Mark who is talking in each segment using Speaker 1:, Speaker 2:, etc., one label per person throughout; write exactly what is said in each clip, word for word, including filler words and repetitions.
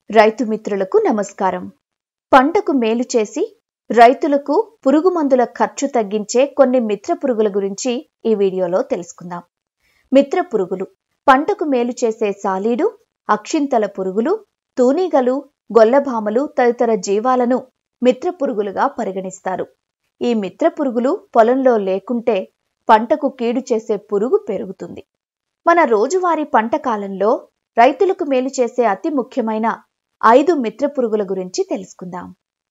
Speaker 1: రైతు మిత్రులకు నమస్కారం. పంటకు మేలు చేసి రైతులకు పురుగు మందుల ఖర్చు తగ్గించే కొన్ని మిత్ర పురుగుల గురించి ఈ వీడియోలో తెలుసుకుందాం. మిత్ర పురుగులు పంటకు మేలు చేసే సాలీడు, అక్షింతల పురుగులు, తూనీగలు, గొల్లభామలు తదితర జీవాలను మిత్ర పురుగులుగా పరిగణిస్తారు. ఈ మిత్ర పురుగులు పొలంలో లేకుంటే పంటకు కీడు చేసే పురుగు పెరుగుతుంది. మన రోజువారీ పంట కాలంలో రైతులకు మేలు చేసే అతి ముఖ్యమైన ఐదు మిత్ర పురుగుల గురించి తెలుసుకుందాం.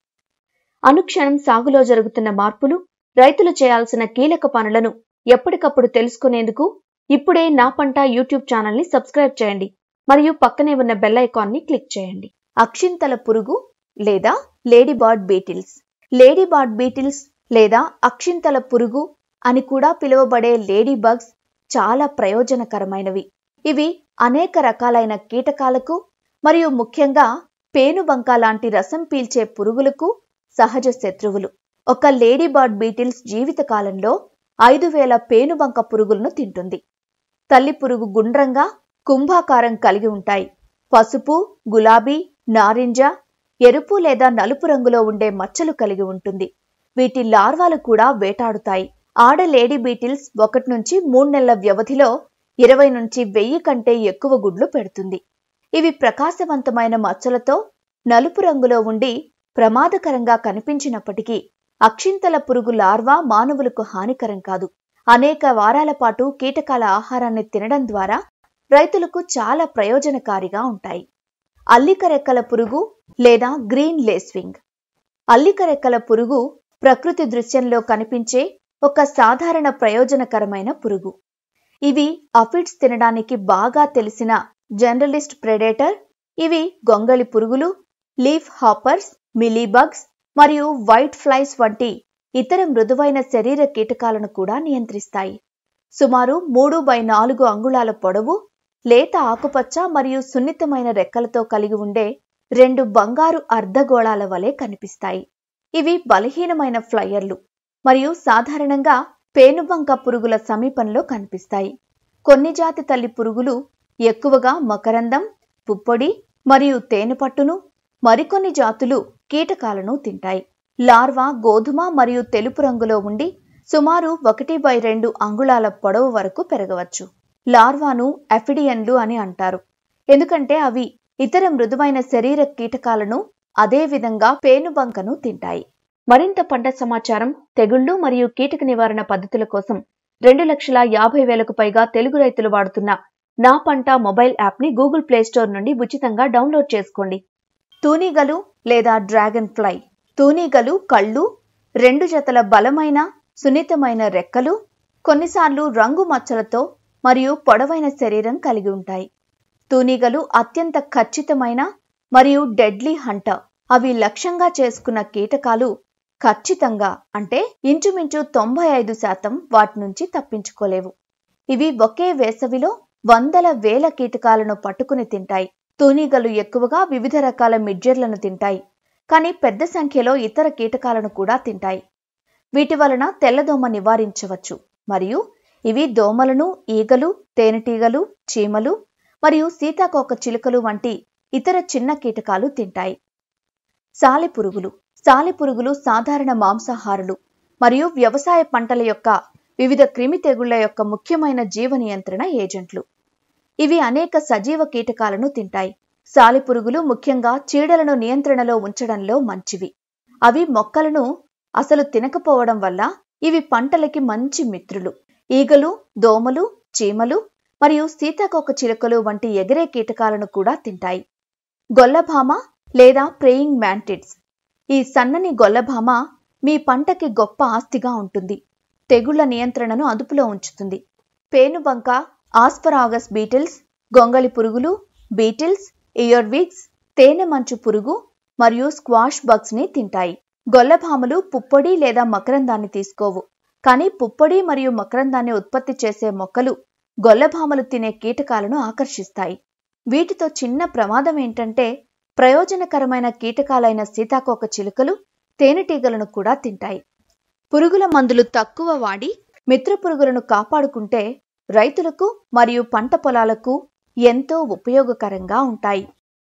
Speaker 1: అనుక్షణం సాగులో జరుగుతున్న మార్పులు, రైతులు చేయాల్సిన కీలక పనులను ఎప్పటికప్పుడు తెలుసుకునేందుకు ఇప్పుడే నా పంట యూట్యూబ్ ఛానల్ ని సబ్స్క్రైబ్ చేయండి మరియు పక్కనే ఉన్న బెల్ ఐకాన్ ని క్లిక్ చేయండి. అక్షింతల పురుగు లేదా lady bird beetles. Lady bird beetles లేదా అక్షింతల పురుగు అని కూడా పిలువబడే లేడీ బగ్స్ చాలా ప్రయోజనకరమైనవి. ఇవి అనేక రకాలైన కీటకాలకు మరియు ముఖ్యంగా పేనుబంక లాంటి రసం పీల్చే పురుగులకు సహజ శత్రువులు. ఒక లేడీ బర్డ్ బీటిల్స్ జీవిత కాలంలో ఐదు వేల పేనుబంక పురుగులను తింటుంది. తల్లి పురుగు గుండ్రంగా కుంభాకారం కలిగి ఉంటాయి. పసుపు, గులాబీ, నారింజ, ఎరుపు లేదా నలుపు రంగులో ఉండే మచ్చలు కలిగి ఉంటుంది. వీటి లార్వాలు కూడా వేటాడుతాయి. ఆడ లేడీ బీటిల్స్ ఒకటి నుంచి మూడు నెలల వ్యవధిలో ఇరవై నుంచి వెయ్యి కంటే ఎక్కువ గుడ్లు పెడుతుంది. ఇవి ప్రకాశవంతమైన మచ్చలతో నలుపు రంగులో ఉండి ప్రమాదకరంగా కనిపించినప్పటికీ అక్షింతల పురుగు లార్వా మానవులకు హానికరం కాదు. అనేక వారాల పాటు కీటకాల ఆహారాన్ని తినడం ద్వారా రైతులకు చాలా ప్రయోజనకారిగా ఉంటాయి. అల్లిక రెక్కల పురుగు లేదా గ్రీన్ లేస్వింగ్. అల్లిక రెక్కల పురుగు ప్రకృతి దృశ్యంలో కనిపించే ఒక సాధారణ ప్రయోజనకరమైన పురుగు. ఇవి అఫిడ్స్ తినడానికి బాగా తెలిసిన జనరలిస్ట్ ప్రెడేటర్. ఇవి గొంగళి పురుగులు, లీఫ్ హాపర్స్, మిలీబగ్స్ మరియు వైట్ ఫ్లైస్ వంటి ఇతర మృదువైన శరీర కీటకాలను కూడా నియంత్రిస్తాయి. సుమారు మూడు బై నాలుగు అంగుళాల పొడవు, లేత ఆకుపచ్చ మరియు సున్నితమైన రెక్కలతో కలిగి ఉండే రెండు బంగారు అర్ధగోళాల వలె కనిపిస్తాయి. ఇవి బలహీనమైన ఫ్లయర్లు మరియు సాధారణంగా పేనుబంక పురుగుల సమీపంలో కనిపిస్తాయి. కొన్ని జాతి తల్లి పురుగులు ఎక్కువగా మకరందం, పుప్పొడి మరియు తేనెపట్టును, మరికొన్ని జాతులు కీటకాలను తింటాయి. లార్వా గోధుమ మరియు తెలుపు రంగులో ఉండి సుమారు ఒకటి బై రెండు అంగుళాల పొడవు వరకు పెరగవచ్చు. లార్వాను అఫిడియన్లు అని అంటారు, ఎందుకంటే అవి ఇతర మృదువైన శరీర కీటకాలను అదే విధంగా పేనుబంకను తింటాయి. మరింత పంట సమాచారం, తెగుళ్లు మరియు కీటక నివారణ పద్ధతుల కోసం రెండు లక్షల యాభై వేలకు పైగా తెలుగు రైతులు వాడుతున్న నా పంట మొబైల్ యాప్ ని గూగుల్ ప్లే స్టోర్ నుండి ఉచితంగా డౌన్లోడ్ చేసుకోండి. తూనీగలు లేదా డ్రాగన్ ఫ్లై. తూనీగలు కళ్ళు, రెండు జతల బలమైన సున్నితమైన రెక్కలు, కొన్నిసార్లు రంగు మచ్చలతో మరియు పొడవైన శరీరం కలిగి ఉంటాయి. తూనీగలు అత్యంత ఖచ్చితమైన మరియు డెడ్లీ హంటర్. అవి లక్ష్యంగా చేసుకున్న కీటకాలు ఖచ్చితంగా అంటే ఇంచుమించు తొంభై ఐదు శాతం వాటి నుంచి తప్పించుకోలేవు. ఇవి ఒకే వేసవిలో వందల వేల కీటకాలను పట్టుకుని తింటాయి. తూనీగలు ఎక్కువగా వివిధ రకాల మిడ్జర్లను తింటాయి, కానీ పెద్ద సంఖ్యలో ఇతర కీటకాలను కూడా తింటాయి. వీటి వలన తెల్లదోమ నివారించవచ్చు మరియు ఇవి దోమలను, ఈగలు, తేనెటీగలు, చీమలు మరియు సీతాకోక చిలుకలు వంటి ఇతర చిన్న కీటకాలు తింటాయి. సాలెపురుగులు. సాలెపురుగులు సాధారణ మాంసాహారులు మరియు వ్యవసాయ పంటల యొక్క వివిధ క్రిమి తెగుళ్ల యొక్క ముఖ్యమైన జీవ నియంత్రణ ఏజెంట్లు. ఇవి అనేక సజీవ కీటకాలను తింటాయి. సాలెపురుగులు ముఖ్యంగా చీడలను నియంత్రణలో ఉంచడంలో మంచివి. అవి మొక్కలను అసలు తినకపోవడం వల్ల ఇవి పంటలకి మంచి మిత్రులు. ఈగలు, దోమలు, చీమలు మరియు సీతాకోక చిలుకలు వంటి ఎగిరే కీటకాలను కూడా తింటాయి. గొల్లభామ లేదా ప్రేయింగ్ మ్యాంటిడ్స్. ఈ సన్నని గొల్లభామ మీ పంటకి గొప్ప ఆస్తిగా ఉంటుంది. తెగుళ్ల నియంత్రణను అదుపులో ఉంచుతుంది. పేనుబంక, ఆస్పరాగస్ బీటిల్స్, గొంగళి పురుగులు, బీటిల్స్, ఇయర్విగ్స్, తేనె మంచు పురుగు మరియు స్క్వాష్ బగ్స్ ని తింటాయి. గొల్లభామలు పుప్పొడి లేదా మకరందాన్ని తీసుకోవు, కానీ పుప్పొడి మరియు మకరందాన్ని ఉత్పత్తి చేసే మొక్కలు గొల్లభామలు తినే కీటకాలను ఆకర్షిస్తాయి. వీటితో చిన్న ప్రమాదం ఏంటంటే ప్రయోజనకరమైన కీటకాలైన సీతాకోక చిలుకలు, తేనెటీగలను కూడా తింటాయి. పురుగుల మందులు తక్కువ వాడి మిత్ర పురుగులను కాపాడుకుంటే రైతులకు మరియు పంట పొలాలకు ఎంతో ఉపయోగకరంగా ఉంటాయి.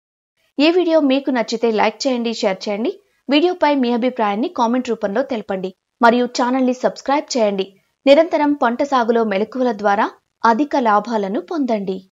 Speaker 1: ఈ వీడియో మీకు నచ్చితే లైక్ చేయండి, షేర్ చేయండి. వీడియోపై మీ అభిప్రాయాన్ని కామెంట్ రూపంలో తెలపండి మరియు ఛానల్ని సబ్స్క్రైబ్ చేయండి. నిరంతరం పంట సాగులో మెలకువల ద్వారా అధిక లాభాలను పొందండి.